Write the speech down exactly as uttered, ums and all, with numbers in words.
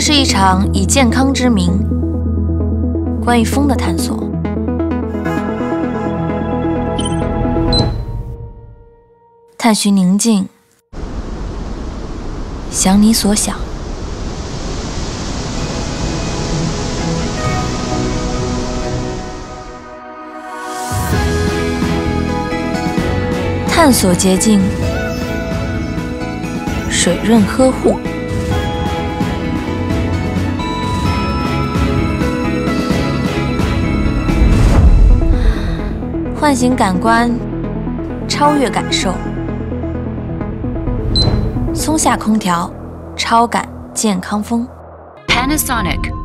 这是一场以健康之名，关于风的探索。探寻宁静，想你所想。探索洁净，水润呵护。唤醒感官，超越感受。松下空调，超感健康风。 Panasonic